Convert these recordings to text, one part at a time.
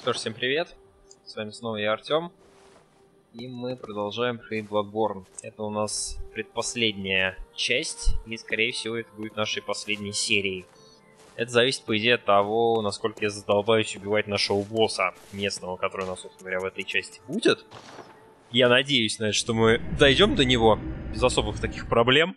Что ж, всем привет. С вами снова я, Артем. И мы продолжаем проходить Bloodborne. Это у нас предпоследняя часть, и, скорее всего, это будет нашей последней серией. Это зависит, по идее, от того, насколько я задолбаюсь убивать нашего босса местного, который у нас, собственно говоря, в этой части будет. Я надеюсь, значит, что мы дойдем до него без особых таких проблем.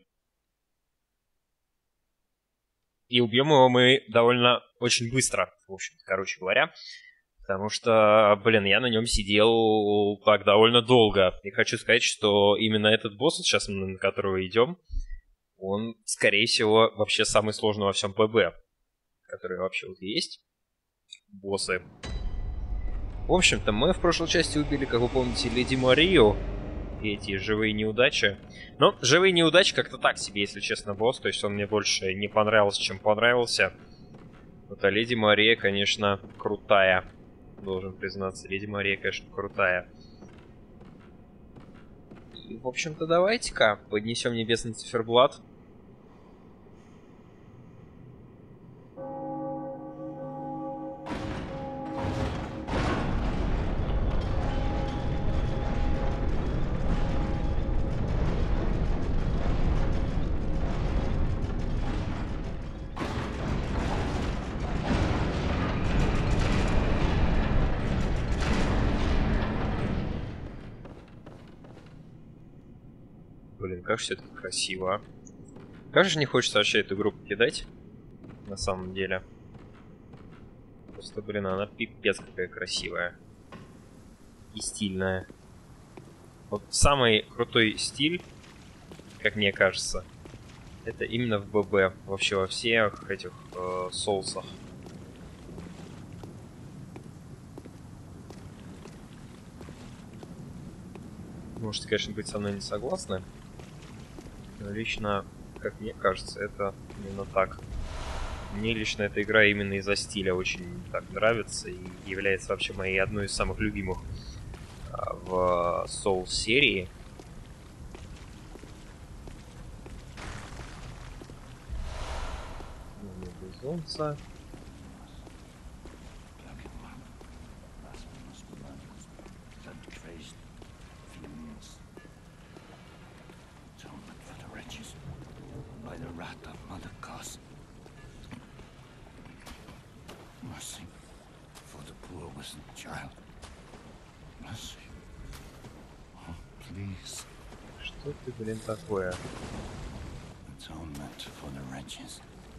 И убьем его мы довольно очень быстро, в общем, короче говоря. Потому что, блин, я на нем сидел так довольно долго. И хочу сказать, что именно этот босс, сейчас на которого идем, он, скорее всего, вообще самый сложный во всем ПБ, который вообще вот есть. Боссы. В общем-то, мы в прошлой части убили, как вы помните, Леди Марию. И эти живые неудачи. Но живые неудачи как-то так себе, если честно, босс. То есть он мне больше не понравился, чем понравился. Вот, а Леди Мария, конечно, крутая. Должен признаться, Леди Мария, конечно, крутая. И, в общем-то, давайте-ка поднесем небесный циферблат. Блин, как же все это красиво, а? Как же не хочется вообще эту игру покидать, на самом деле. Просто, блин, она пипец какая красивая. И стильная. Вот самый крутой стиль, как мне кажется, это именно в ББ. Вообще во всех этих соусах. Можете, конечно, быть со мной не согласны. Но лично, как мне кажется, это именно так. Мне лично эта игра именно из-за стиля очень так нравится и является вообще моей одной из самых любимых в Souls серии. Безумца. Что ты, блин, такое? Atonement for the wretches.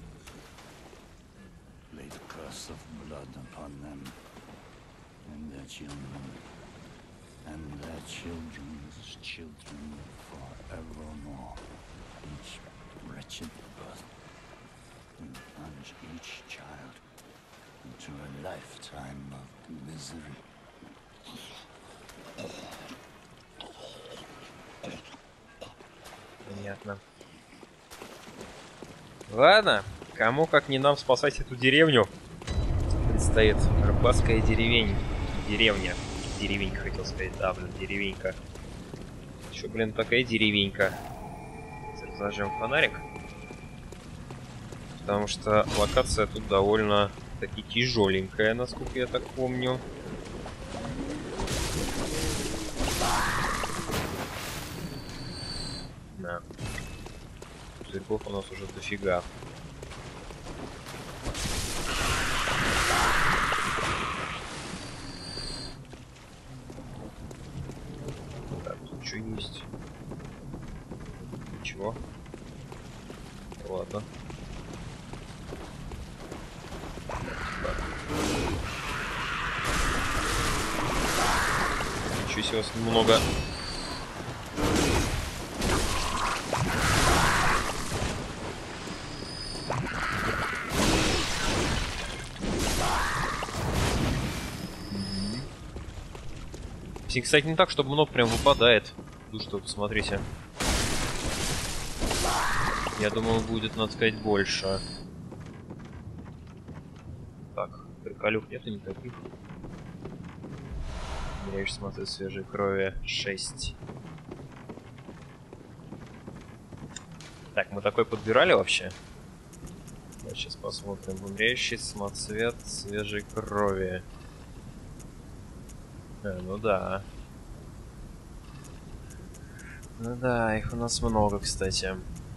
Lay the curse of blood upon them and their children and their children's children forevermore. Each wretched birth and plunge each child into a lifetime of misery. Понятно. Ладно, кому как не нам спасать эту деревню. Предстоит рыбацкая деревня. Деревенька, хотел сказать. Да, блин, деревенька. Еще, блин, такая деревенька. Зажжем фонарик. Потому что локация тут довольно-таки тяжеленькая, насколько я так помню. Да. Пузырьков у нас уже дофига. Так, тут что есть? Ничего. Ладно. Ничего себе, у вас много. Кстати, не так, чтобы много прям выпадает. Ну что, посмотрите. Я думал, будет, надо сказать, больше. Так, приколюх нету никаких. Я еще смотрю, свежей крови 6. Так, мы такой подбирали вообще? Сейчас посмотрим. Умряющий самоцвет свежей крови. Ну да. Ну да, их у нас много, кстати.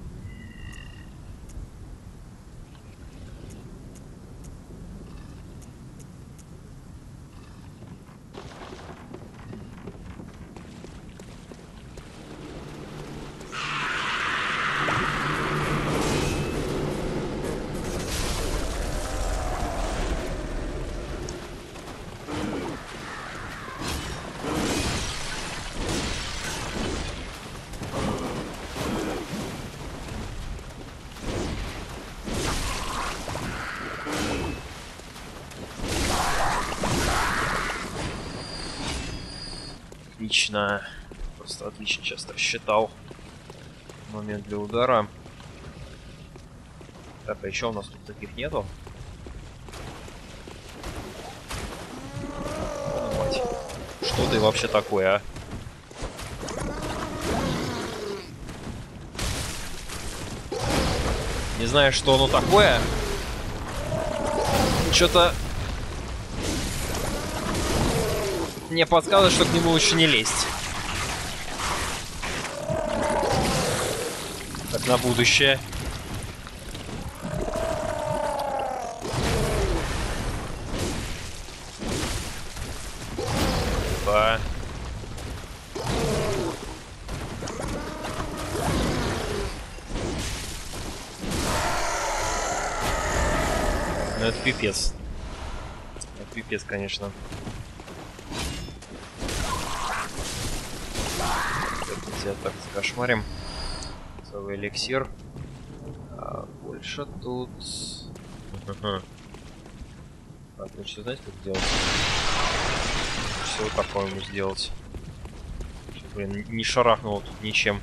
Отлично. Просто отлично сейчас рассчитал момент для удара. Так, а еще у нас тут таких нету. О, мать. Что ты вообще такое, а? Не знаю, что оно такое. Что-то мне подсказывает, что к нему лучше не лезть. Так, на будущее. Да. Ну это пипец. Это пипец, конечно. Тебя так закошмарим. Целый эликсир. А больше тут... Так, лучше знаете, как сделать? Все вот так, по-моему, сделать. Блин, не шарахнуло тут ничем.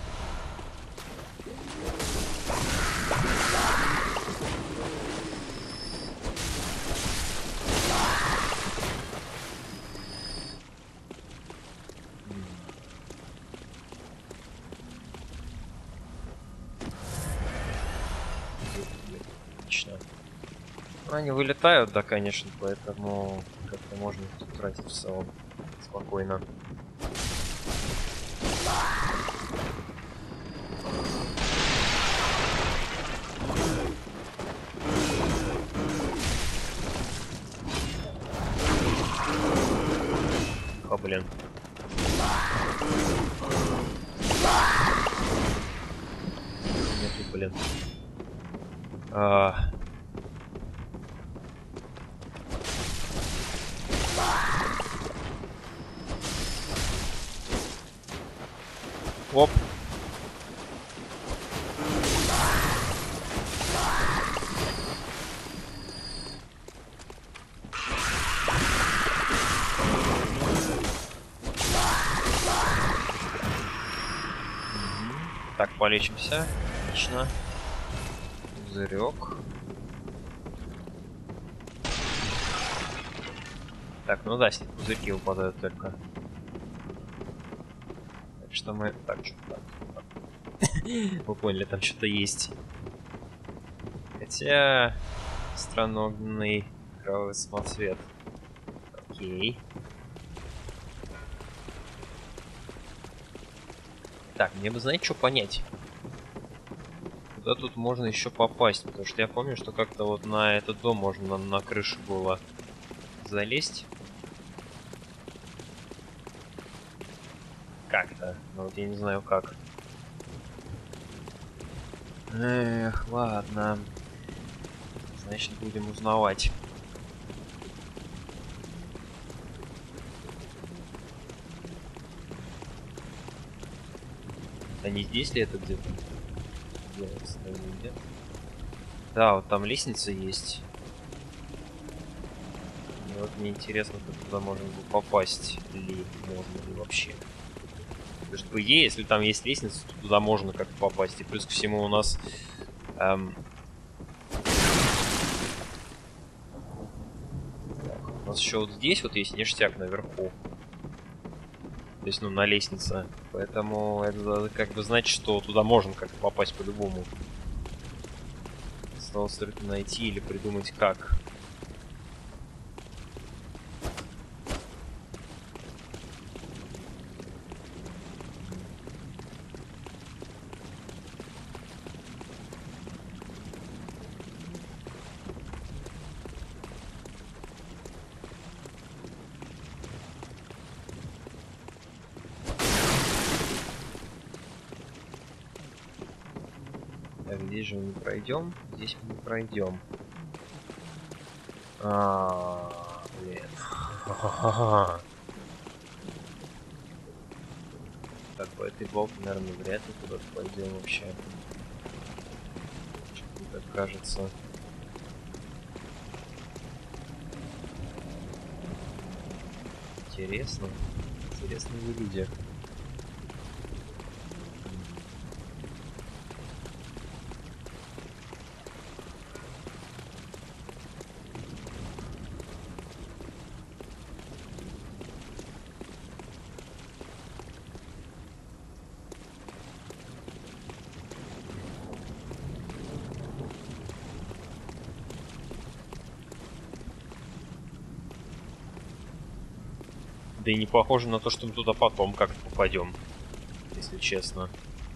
Отлично. Они вылетают, да, конечно, поэтому как-то можно их тут тратить в целом спокойно. О, блин. Нету, блин. Оп. Так, полечимся. Отлично. Пузырек. Так, ну да, с них пузырьки выпадают только. Так что мы... Так, что так. Вы поняли, там что-то есть. Хотя... Странный кровавый самоцвет. Окей. Так, мне бы, знаете, что понять? Куда тут можно еще попасть? Потому что я помню, что как-то вот на этот дом можно на крышу было залезть. Как-то. Но вот я не знаю как. Эх, ладно. Значит, будем узнавать. А не здесь ли это где-то? Где? Да, вот там лестница есть. И вот мне интересно, как туда можно было попасть. Или можно ли вообще. Потому что, по идее, если там есть лестница, то туда можно как-то попасть. И плюс ко всему у нас... У нас еще вот здесь вот есть ништяк наверху. То есть, ну, на лестнице. Поэтому это как бы значит, что туда можно как-то попасть по-любому. Осталось только найти или придумать как. здесь же мы не пройдем. Здесь мы не пройдем. Блин. Так, по этой балке, наверное, вряд ли куда-то пойдем вообще. Что-то мне так кажется. Интересно. Интересные вы люди. Да и не похоже на то, что мы туда потом как-то попадем, если честно.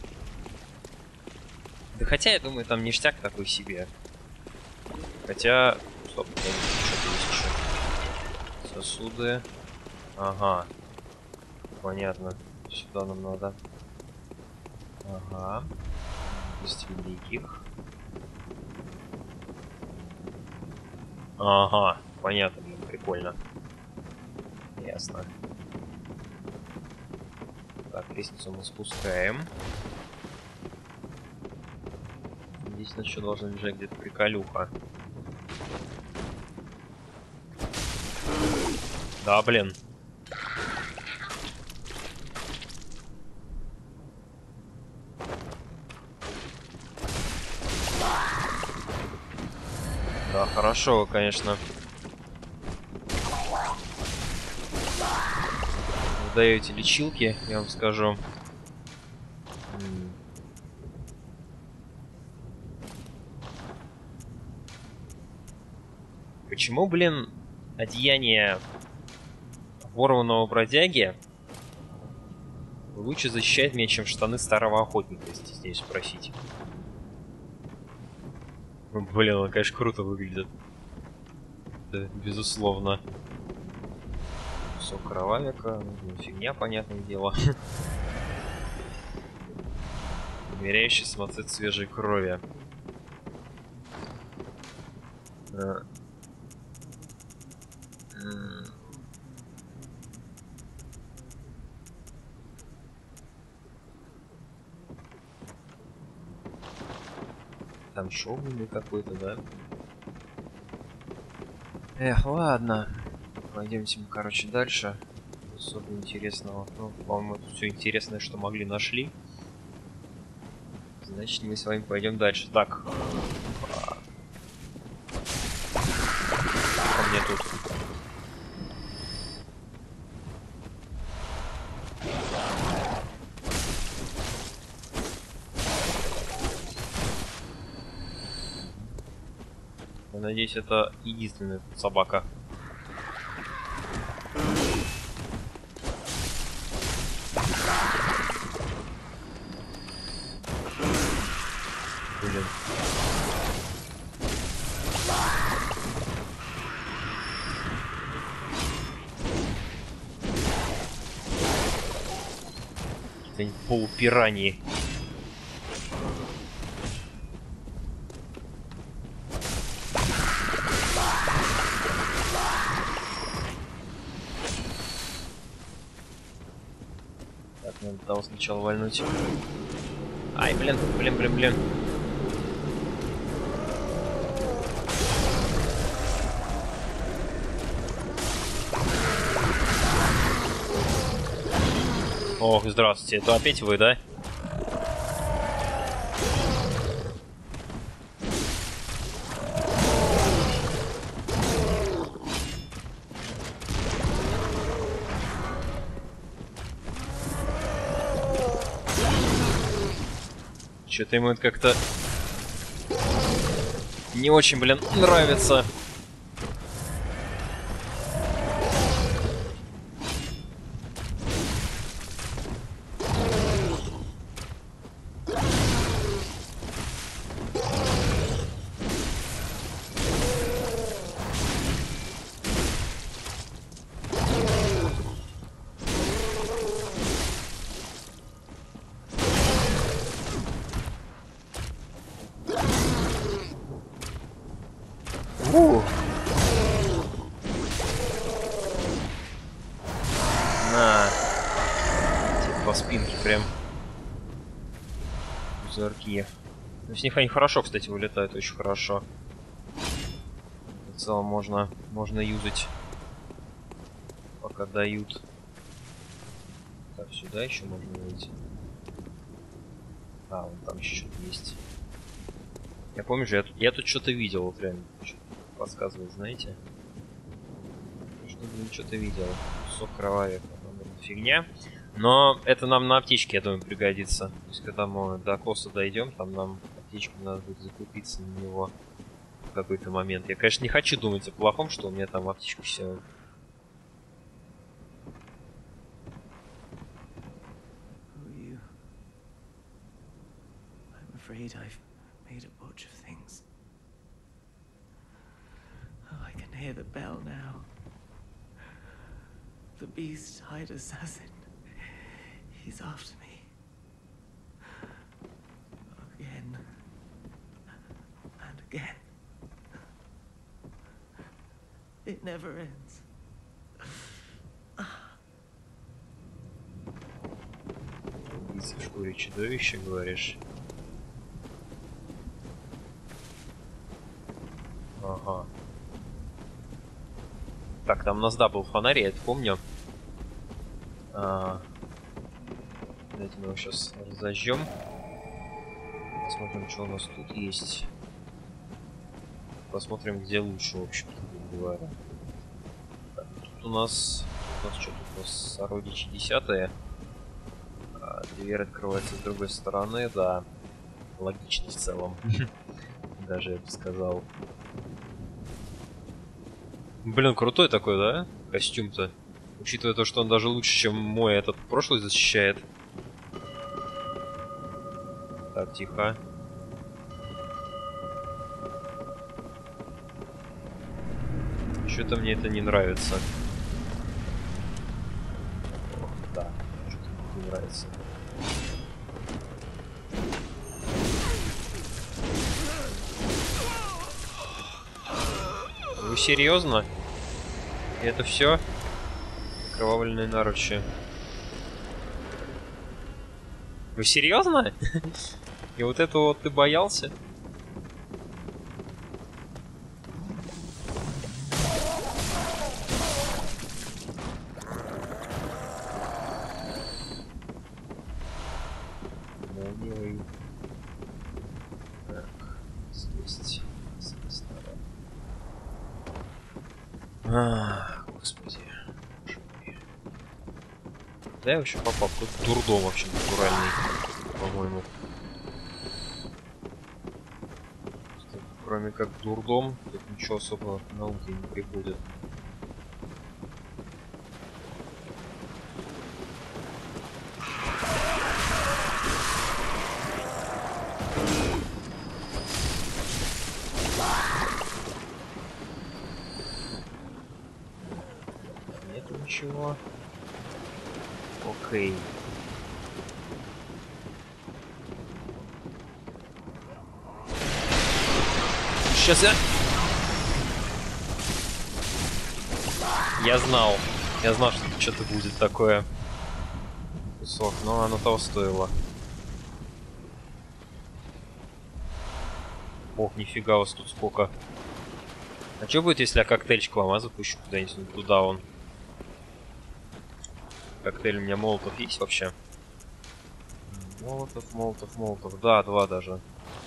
Да хотя, я думаю, там ништяк такой себе. Хотя... Стоп, что-то есть еще. Сосуды. Ага. Понятно. Сюда нам надо. Ага. Есть великих. Ага. Понятно, блин, прикольно. Ясно. Так, лестницу мы спускаем. Здесь на что должна лежать где-то приколюха. Да, блин. Да, хорошо, конечно. Даете лечилки, я вам скажу. Почему, блин, одеяние ворванного бродяги лучше защищает меня, чем штаны старого охотника, если здесь спросить? Ну, блин, он, конечно, круто выглядит. Да, безусловно. Кусок кровавика, ну, фигня, понятное дело. Умеряющий самоцвет свежей крови. Там еще огненный какой-то, да? Эх, ладно. Пойдемте мы, короче, дальше. Особо интересного. Ну, по-моему, это все интересное, что могли, нашли. Значит, мы с вами пойдем дальше. Так. Что мне тут? Я надеюсь, это единственная собака. Блин. Какие-то полупираньи. Надо того сначала вальнуть. Ай, блин. Ох, здравствуйте. Это опять вы, да? Что-то ему это как-то не очень, блин, нравится. спинки прям. Зоркие. Ну, с них они хорошо, кстати, вылетают, очень хорошо. В целом можно юзать, пока дают. Так, сюда еще можно выйти. А, вон там еще что-то есть. Я помню же, я тут что-то видел, вот реально. Подсказывает, знаете? Что-то видел. Кусок кровавика. Фигня. Но это нам на аптечке, я думаю, пригодится. То есть, когда мы до Коса дойдем, там нам аптечку надо будет закупиться на него в какой-то момент. Я, конечно, не хочу думать о плохом, что у меня там аптечка все. Afraid I've made a botch of things. Oh, I can hear the bell now. The beast-eyed assassin. He's after me. Again. And again. It never ends. Убийца в шкуре чудовища, говоришь? Ага. Так, там у нас, да, был фонарь, я это помню. Давайте мы его сейчас разожжем. Посмотрим, что у нас тут есть. Посмотрим, где лучше, в общем-то, говоря. Так, тут у нас что тут у нас? Сородичи 10-е. Дверь открывается с другой стороны, да. Логично в целом. Даже я бы сказал. Блин, крутой такой, да? Костюм-то. Учитывая то, что он даже лучше, чем мой этот прошлый защищает. Так, тихо. Что-то мне это не нравится. Ох, да, что-то мне не нравится. Вы серьезно? И это все? Кровавленные наручи. Вы серьезно? И вот этого вот ты боялся? Молниевый. Так, слезть. Господи. Да, я вообще попал. Какой-то дурдом вообще натуральный, по-моему. Кроме как дурдом, тут ничего особо на ум не приходит. Нету ничего. Окей. Сейчас я знал, что что-то будет такое. Кусок, но оно того стоило. Ох, нифига вас тут сколько. А что будет, если я коктейльчик вам запущу куда-нибудь туда он? Коктейль у меня молотов есть вообще? Молотов. Да, 2 даже.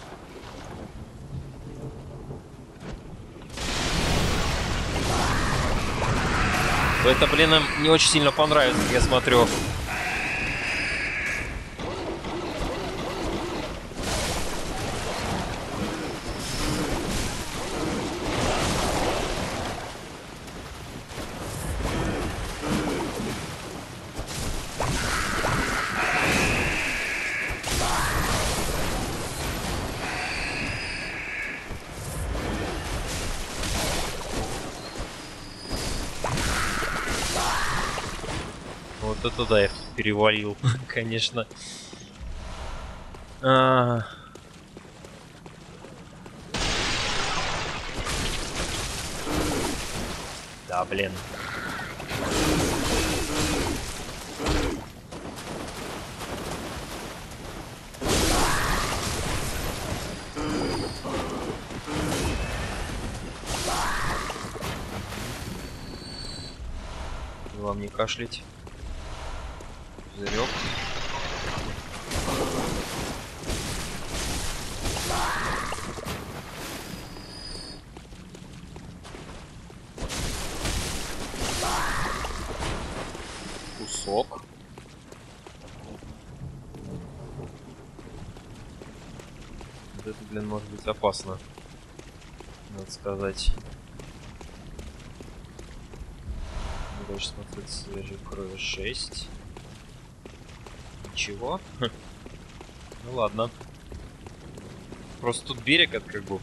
Это, блин, им не очень сильно понравится, я смотрю. Вот это да, я перевалил, конечно. Да, блин. Вам не кашлять. Пузырек. Кусок. Вот это, блин, может быть опасно. Надо сказать. Дальше смотреть свежей крови 6. Ничего. Ну ладно. Просто тут берег от как бы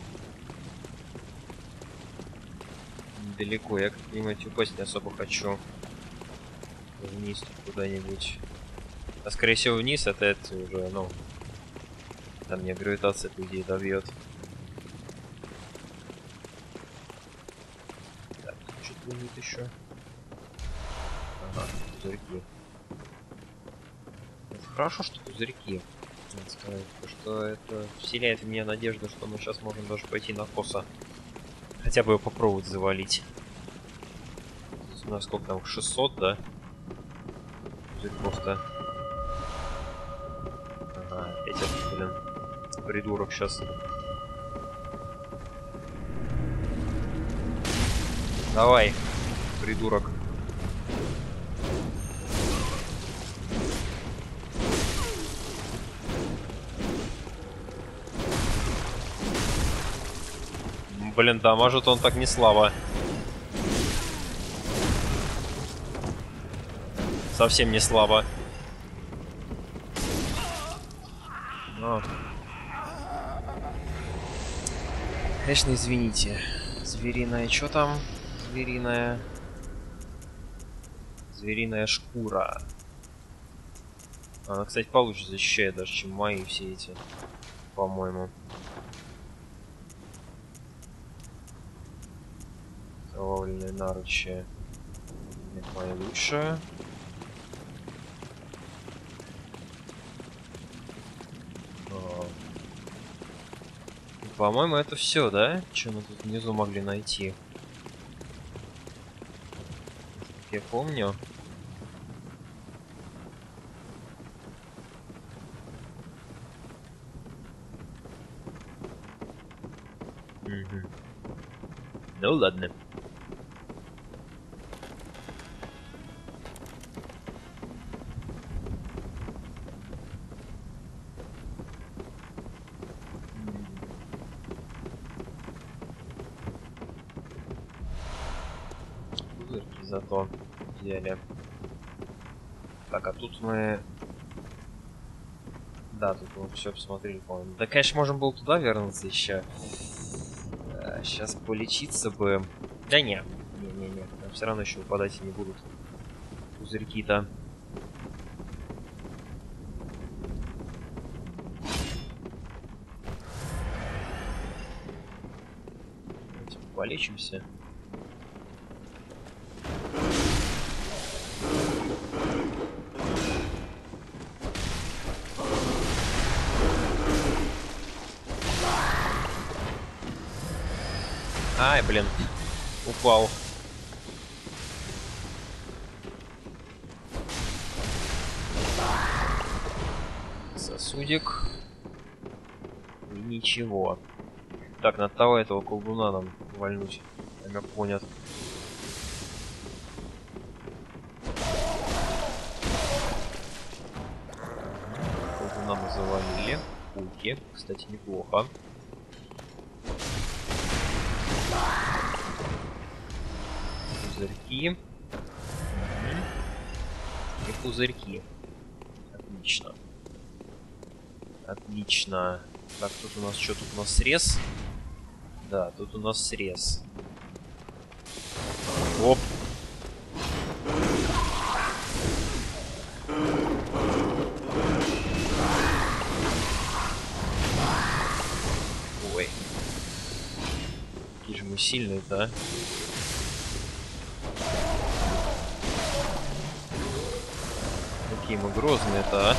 недалеко. Я, как понимаете, упасть не особо хочу. Вниз куда-нибудь. А скорее всего вниз это уже, ну... Там меня гравитация, по идее, добьет. Так, что-то будет еще. Ага, пузырьки. Это хорошо, что пузырьки, надо сказать, потому что это вселяет в меня надежду, что мы сейчас можем даже пойти на коса. Хотя бы его попробовать завалить. Здесь у нас сколько там, 600, да? Пузырьков-то. Ага, опять этот, блин, придурок сейчас. Давай, придурок. Блин, дамажит он так не слабо. Совсем не слабо. Но... Конечно, извините. Звериная, что там? Звериная... Звериная шкура. Она, кстати, получше защищает даже, чем мои все эти. По-моему. Окровавленные наручи. Это мои лучшие. По-моему, это все, да? Что мы тут внизу могли найти? Как я помню. Угу. Ну ладно. Пузырьки зато взяли. Так, а тут мы... Да, тут мы все посмотрели, по-моему. Да, конечно, можем было туда вернуться еще. Сейчас полечиться бы. Да не. Не-не-не. Все равно еще выпадать и не будут. Пузырьки-то. Давайте полечимся. Ай, блин. Упал. Сосудик. И ничего. Так, надо того этого колдуна нам вальнуть. Намек понят. Колдуна мы завалили. Пульки. Кстати, неплохо. Пузырьки. И пузырьки. Отлично. Отлично. Так, тут у нас что? Тут у нас срез? Да, тут у нас срез. Оп. Ой. Какие же мы сильные-то, а? Какие мы грозные-то, а?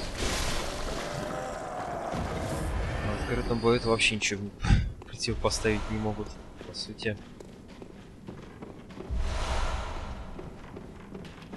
В открытом бою это вообще ничего противопоставить не могут, по сути.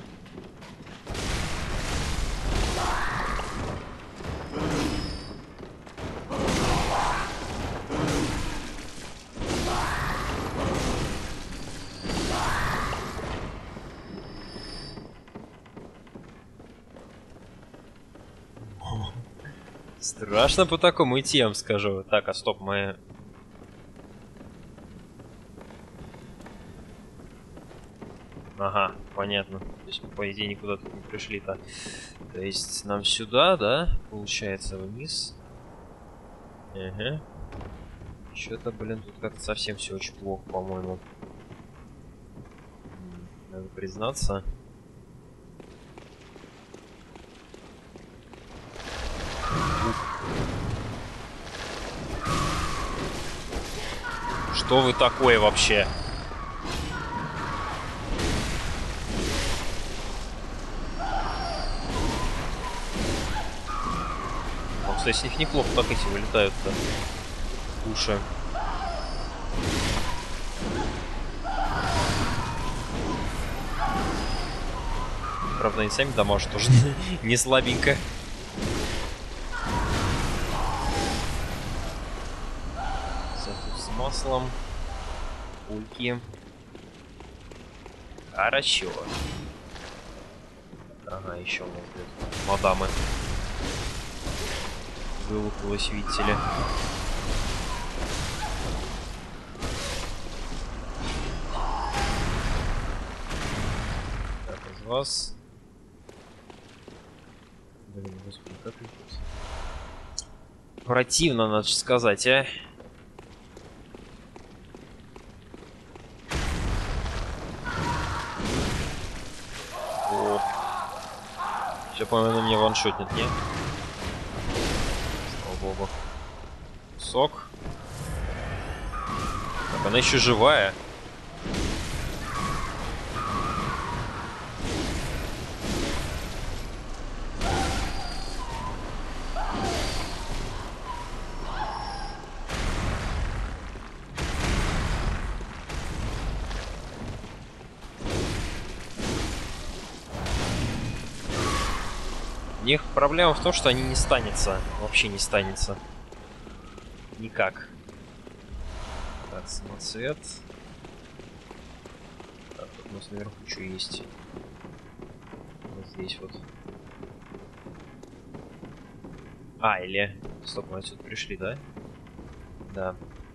Страшно по такому идти, я вам скажу. Так, а стоп, мы... Ага, понятно. То есть мы, по идее, никуда тут не пришли-то. То есть нам сюда, да? Получается, вниз. Ага. Что-то, блин, тут как-то совсем все очень плохо, по-моему. Надо признаться. Что вы такое вообще? Кстати, с них неплохо так эти вылетают-то. Уши. Правда, они сами дамажат тоже не слабенько. С маслом. Пульки. Хорошо. Ага, еще у нас тут мадамы. Вылупилась, видите ли. Так, из вас. Блин, господи, как это? Противно, надо сказать, а. О. Все, по-моему, меня ваншотнет, не? Слава богу. Сок. Так, она еще живая. У них проблема в том, что они не станется. Вообще не станется. Никак. Так, самоцвет. Так, тут у нас наверху что есть. Вот здесь вот. А, или... Стоп, мы отсюда пришли, да? Да.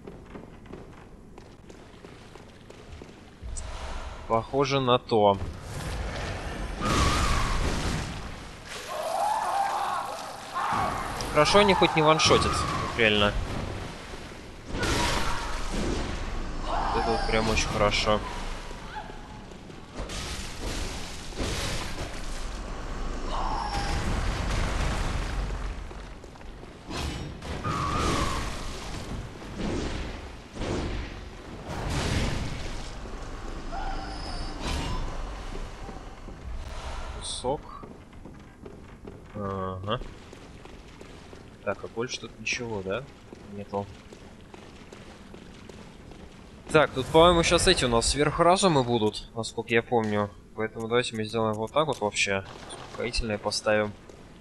Похоже на то. Хорошо, они хоть не ваншотят, реально. Это вот прям очень хорошо. Кусок. Ага. Так, а больше тут ничего, да? Нету. Так, тут, по-моему, сейчас эти у нас сверхразумы будут, насколько я помню. Поэтому давайте мы сделаем вот так вот вообще. Успокоительное поставим.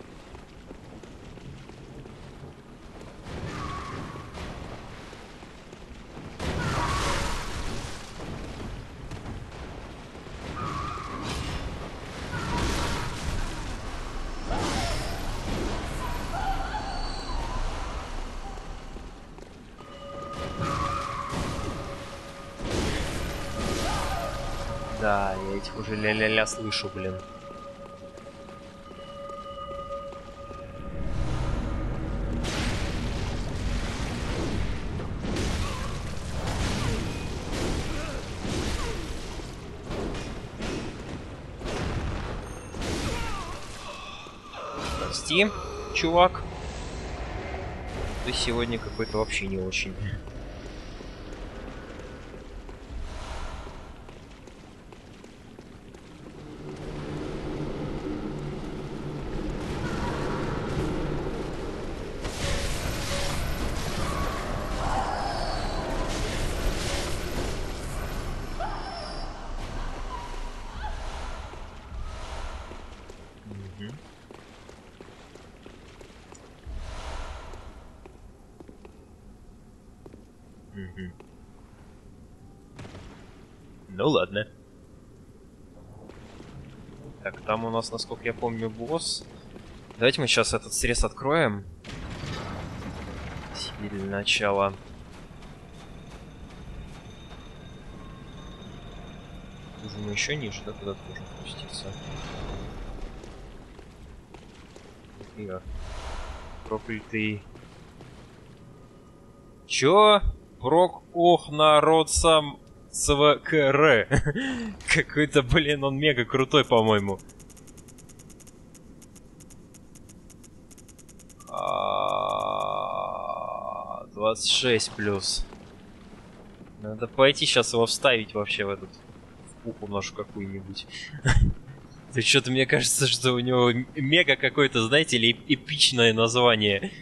Да, я этих уже ля-ля-ля слышу, блин. Прости, чувак. Ты сегодня какой-то вообще не очень. Ну ладно. Так, там у нас, насколько я помню, босс. Давайте мы сейчас этот срез откроем. Для начала. Можем еще ниже, да, куда-то можем спуститься. Нифига. Проклятый. Чё? Прок ох народ сам СВКР. Какой-то, блин, он мега крутой, по-моему. 26 плюс. Надо пойти сейчас его вставить вообще в этот пуху нашу какую-нибудь. То что-то мне кажется, что у него мега какое-то, знаете ли, эпичное название.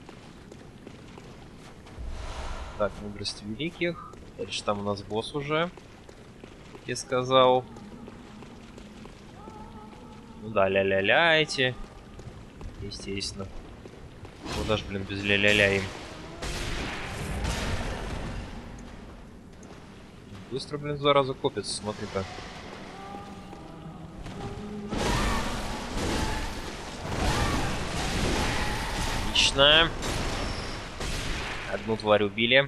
Так, мудрость великих. Дальше там у нас босс уже, как я сказал. Ну да, ля-ля-ля эти. Естественно. Куда ж, блин, без ля-ля-ля им. Быстро, блин, зараза копится, смотри-ка. Отлично. Одну тварь убили.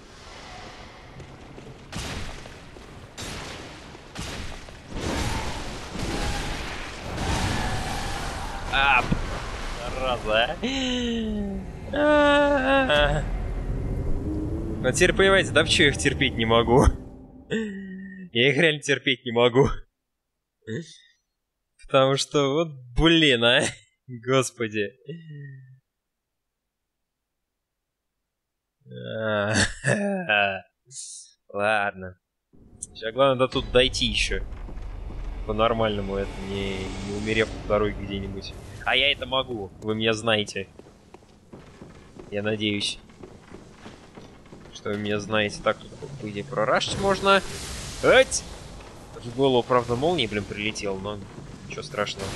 Ап! Зараза, а? Ну теперь понимаете, да, почему я их терпеть не могу? Я их реально терпеть не могу. Потому что, вот, блин, а. Господи. Ладно. Сейчас главное до тут дойти еще. По-нормальному, это не умерев по дороге где-нибудь. А я это могу, вы меня знаете. Я надеюсь, что вы меня знаете. Так, тут, по идее, прорашить можно. Ать! В голову, правда, молнией, блин, прилетел, но ничего страшного.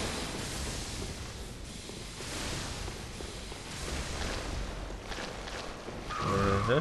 Ага.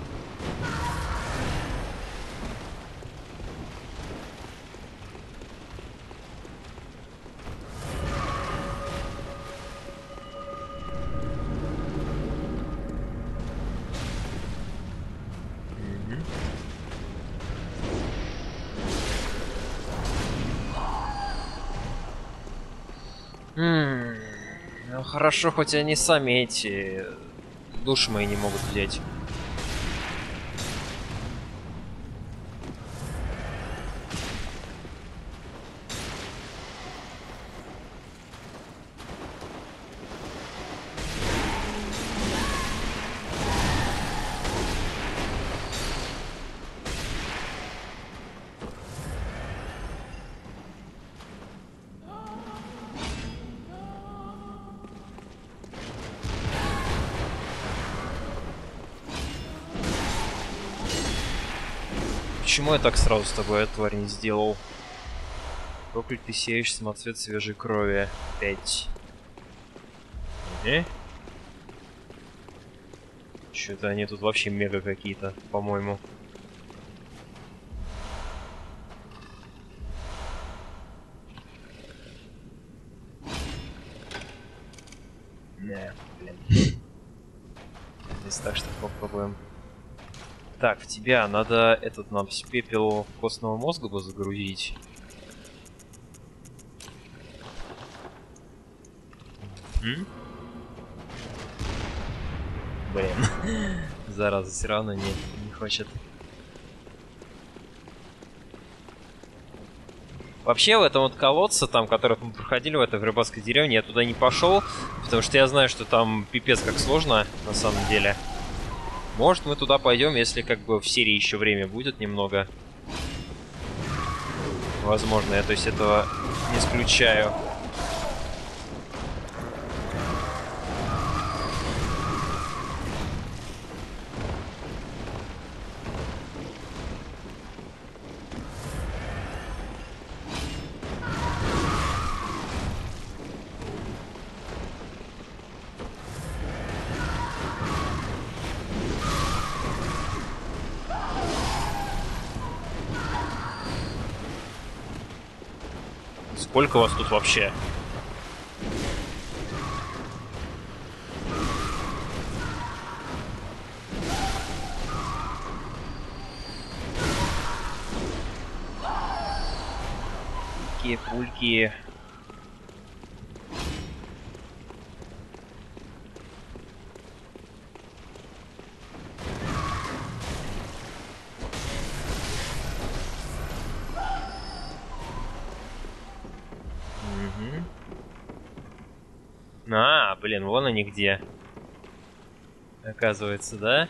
Ну хорошо, хоть они сами эти души мои не могут взять. Почему я так сразу с тобой, тварь, не сделал? Проклят, ты сеешь самоцвет свежей крови. 5. Что-то они тут вообще мега какие-то, по-моему. Не, блин. Здесь так что попробуем. Так, в тебя надо этот нам с пепел костного мозга бы загрузить. Блин. Зараза, все равно не хочет. Вообще, в этом вот колодце, там, который мы проходили в этой рыбацкой деревне, я туда не пошел, потому что я знаю, что там пипец как сложно, на самом деле. Может, мы туда пойдем, если как бы в серии еще время будет немного. Возможно, я то есть этого не исключаю. Сколько вас тут вообще? пульки, пульки. А, блин, вон они где. Оказывается, да?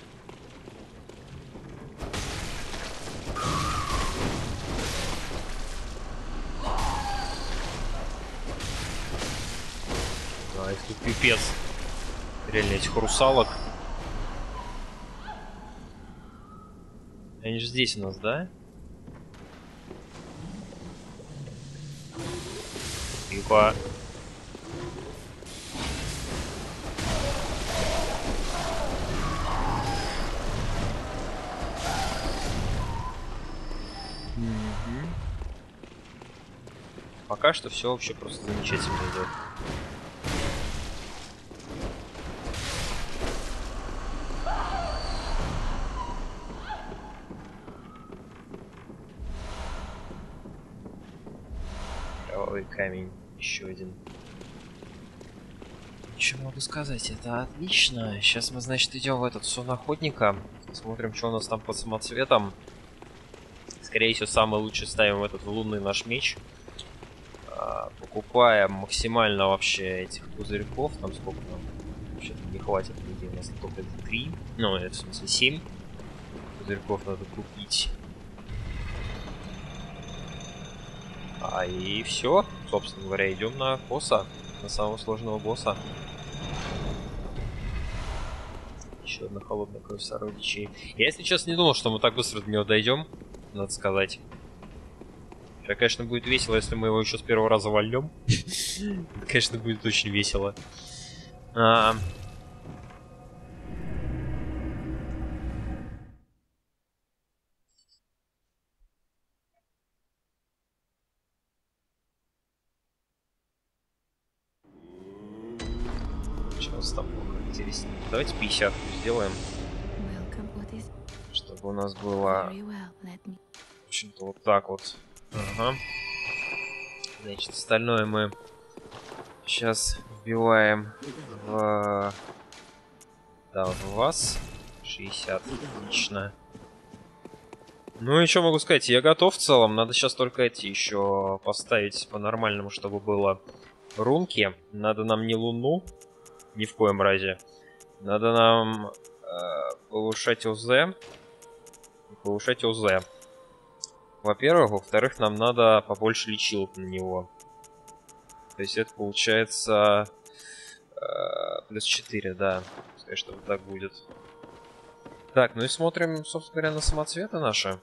А, их тут пипец. Реально, этих русалок. Они же здесь у нас, да? Тихо. Пока что все вообще просто замечательно идет. Кровавый камень. Еще один. Что могу сказать? Это отлично. Сейчас мы, значит, идем в этот сон охотника. Смотрим, что у нас там под самоцветом. Скорее всего, самый лучший ставим этот в лунный наш меч. Покупаем максимально вообще этих пузырьков. Там сколько нам? Вообще-то не хватит нигде. У нас только 3. Ну, это в смысле 7 пузырьков надо купить. И все. Собственно говоря, идем на босса. На самого сложного босса. Еще одна холодная кровь сородичей. Я, если честно, не думал, что мы так быстро до него дойдем. Надо сказать. Это, конечно, будет весело, если мы его еще с первого раза вольнем. Это, конечно, будет очень весело. Что у нас там интереснее? Давайте 50 сделаем. Чтобы у нас было... В общем-то, вот так вот. Ага. Значит, остальное мы сейчас вбиваем в... Да, вот в вас. 60. Отлично. Ну и что могу сказать? Я готов в целом. Надо сейчас только эти еще поставить по-нормальному, чтобы было рунки. Надо нам не луну. Ни в коем разе. Надо нам повышать ОЗ. Повышать ОЗ. Во-первых. Во-вторых, нам надо побольше лечилок на него. То есть это получается плюс 4, да. Пускай что вот так будет. Так, ну и смотрим, собственно говоря, на самоцветы наши.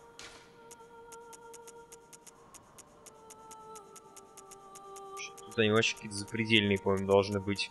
Тут они вообще какие-то запредельные, по-моему, должны быть.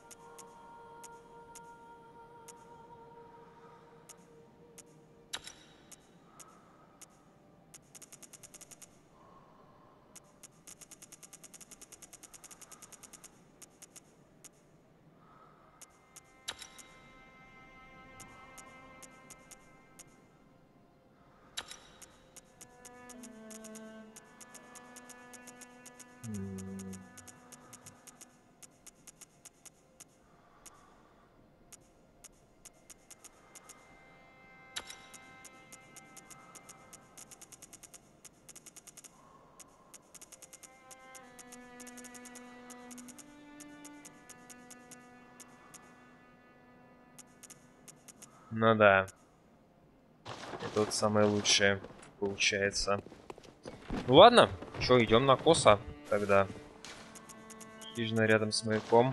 Ну да. Это вот самое лучшее получается. Ну ладно, что, идем на коса тогда. Хижина рядом с маяком.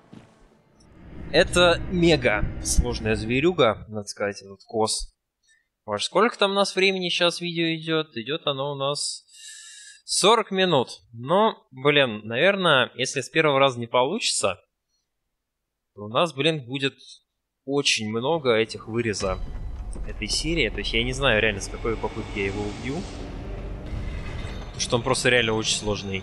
Это мега сложная зверюга, надо сказать, этот кос. Ваш, сколько там у нас времени сейчас видео идет? Идет оно у нас 40 минут. Но, блин, наверное, если с первого раза не получится, то у нас, блин, будет очень много этих выреза этой серии. То есть я не знаю реально, с какой попытки я его убью. Потому что он просто реально очень сложный.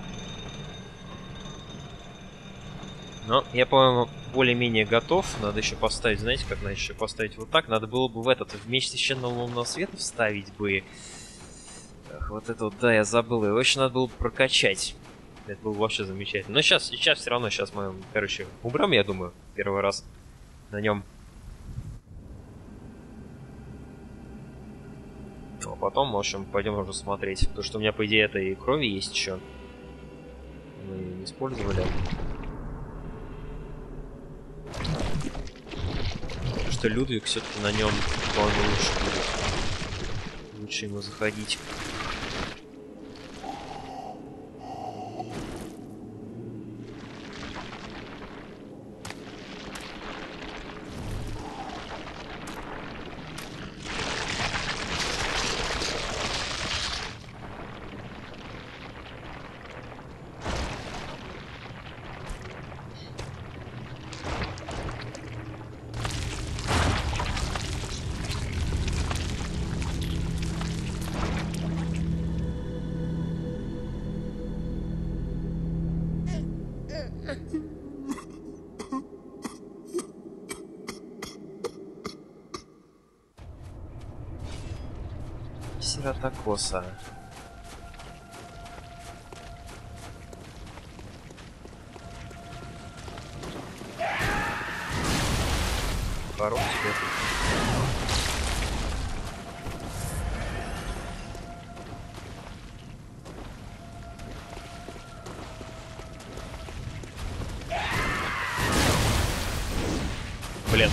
Но я, по-моему, более-менее готов. Надо еще поставить, знаете, как надо еще поставить вот так. Надо было бы в этот, в меч священного лунного света вставить бы Ах, вот это вот, да, я забыл. Его еще надо было прокачать. Это было вообще замечательно. Но сейчас все равно, сейчас мы, короче, убрем, я думаю, первый раз на нем. А потом, в общем, пойдем уже смотреть. Потому что у меня, по идее, этой крови есть еще. Мы ее не использовали. Потому что Людвиг все-таки на нем вполне лучше будет. Лучше ему заходить. Сиротокоса. Хорош тебе. Блин.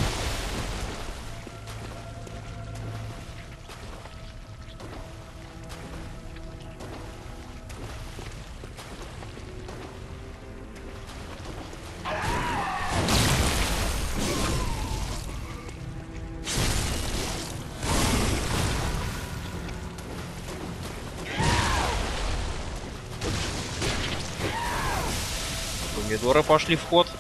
Помидоры пошли в ход.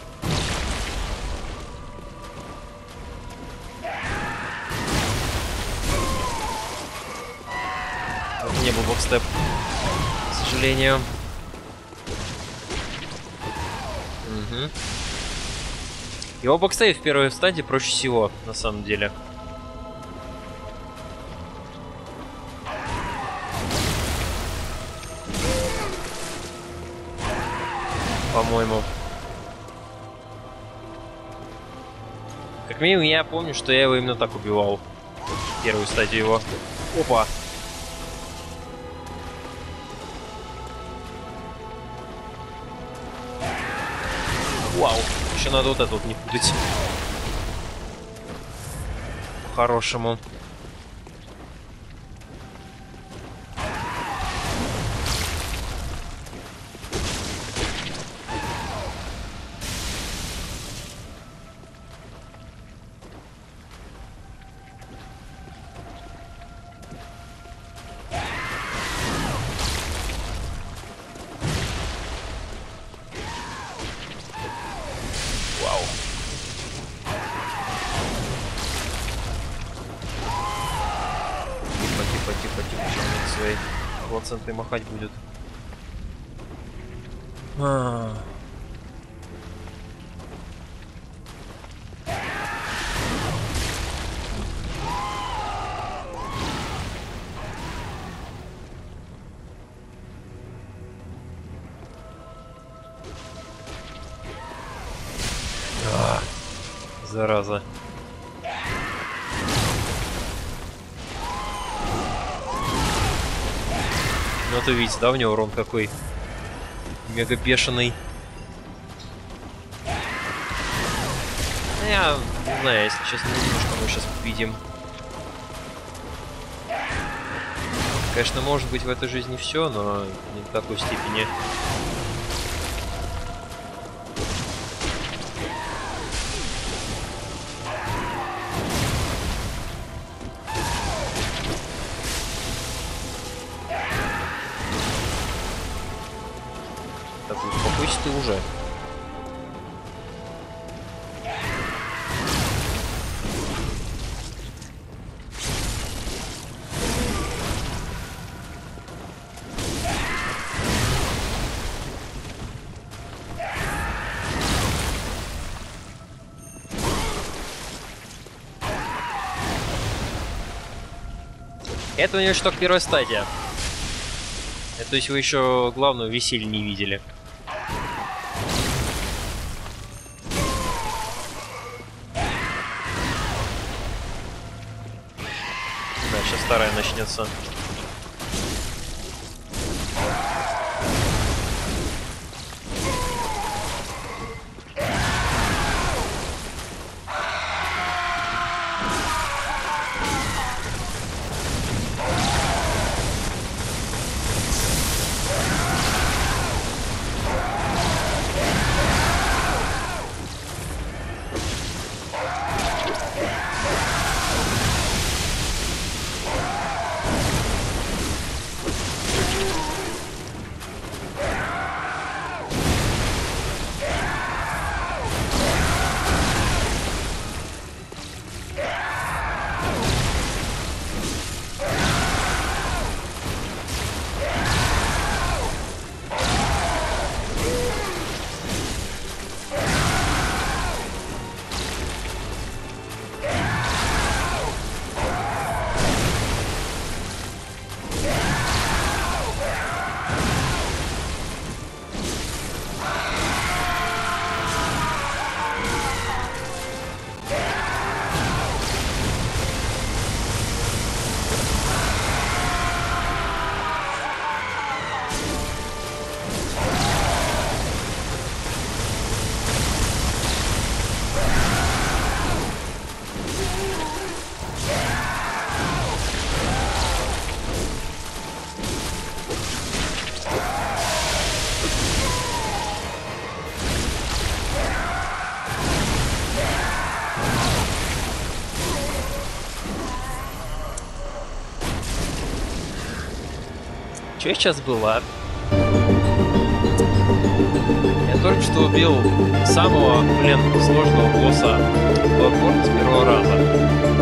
Это не был бокстеп, к сожалению. Угу. Его бокстеп в первой стадии проще всего, на самом деле. По-моему. Как минимум, я помню, что я его именно так убивал. Первую стадию его. Опа! Вау! Еще надо вот это вот не путать. По-хорошему. Центры махать будет. Зараза. Ну ты видите, да, у него урон какой мега бешеный. Я не знаю, если честно, не думаю, что мы сейчас увидим. Конечно, может быть в этой жизни все, но не в такой степени. Так, успокойся ты уже. Это у него еще только первая стадия. То есть вы еще главного веселья не видели. Да, сейчас вторая начнется. Что сейчас было? Я только что убил самого, сложного босса Bloodborne с первого раза.